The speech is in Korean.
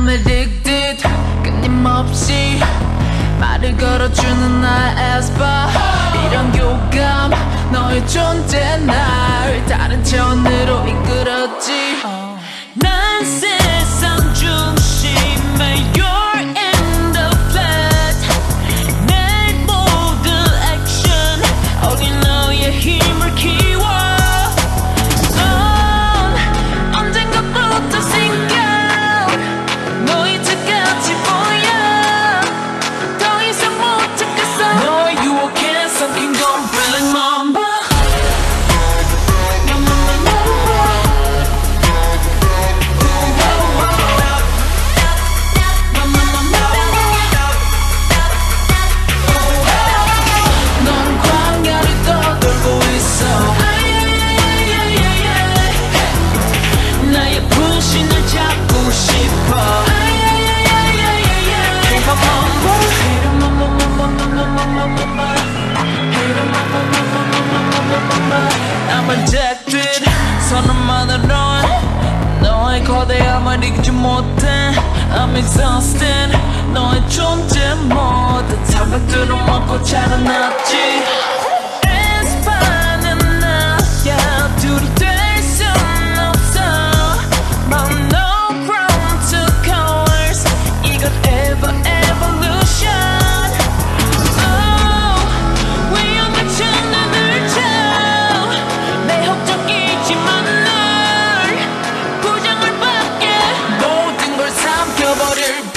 I'm addicted 끊임없이 말을 걸어주는 나의 Aespa 이런 교감 너의 존재 날 다른 차원으로 이끌었지 난 세상 중심에 You're in the flat 내 모든 액션 어린 너의 힘을 키워 넌 언젠가부터 생겨 너의 뜻같이 보여 더 이상 못 찾겠어 너의 유혹에 섞인 건 feeling Mamba I'm addicted 선언만으론 너의 거대함을 이기지 못해 I'm exhausted 너의 존재 모든 타박들을 먹고 자라났지 Aespa는 나야 둘이 될 순 없어 But no ground to coerce 이건 evolution 버릴